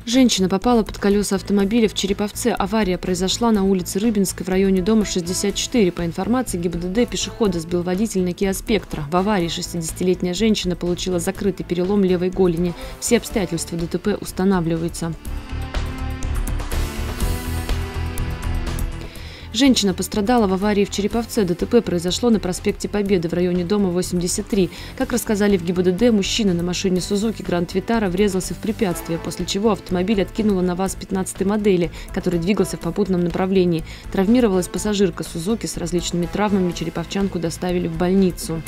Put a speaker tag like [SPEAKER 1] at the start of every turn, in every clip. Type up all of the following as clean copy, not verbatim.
[SPEAKER 1] Женщина попала под колеса автомобиля в Череповце. Авария произошла на улице Рыбинской в районе дома 64. По информации ГИБДД, пешехода сбил водитель на Kia Spectra. В аварии 60-летняя женщина получила закрытый перелом левой голени. Все обстоятельства ДТП устанавливаются. Женщина пострадала в аварии в Череповце. ДТП произошло на проспекте Победы в районе дома 83. Как рассказали в ГИБДД, мужчина на машине Suzuki Grand Vitara врезался в препятствие, после чего автомобиль откинуло на ВАЗ-15 модели, который двигался в попутном направлении. Травмировалась пассажирка Suzuki с различными травмами. Череповчанку доставили в больницу.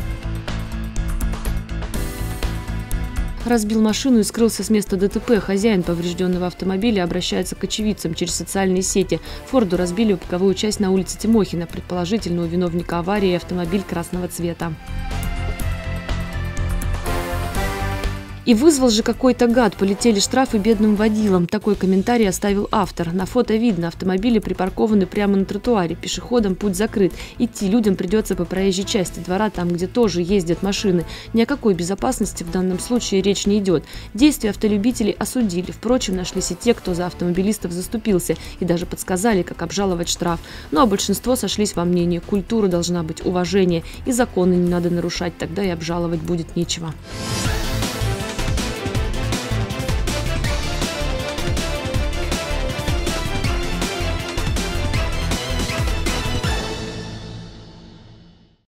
[SPEAKER 1] Разбил машину и скрылся с места ДТП. Хозяин поврежденного автомобиля обращается к очевидцам через социальные сети. Форду разбили боковую часть на улице Тимохина. Предположительно, у виновника аварии автомобиль красного цвета. И вызвал же какой-то гад, полетели штрафы бедным водилам. Такой комментарий оставил автор. На фото видно, автомобили припаркованы прямо на тротуаре, пешеходам путь закрыт. Идти людям придется по проезжей части двора, там, где тоже ездят машины. Ни о какой безопасности в данном случае речь не идет. Действия автолюбителей осудили. Впрочем, нашлись и те, кто за автомобилистов заступился и даже подсказали, как обжаловать штраф. Ну а большинство сошлись во мнении: культура должна быть, уважение, и законы не надо нарушать, тогда и обжаловать будет нечего.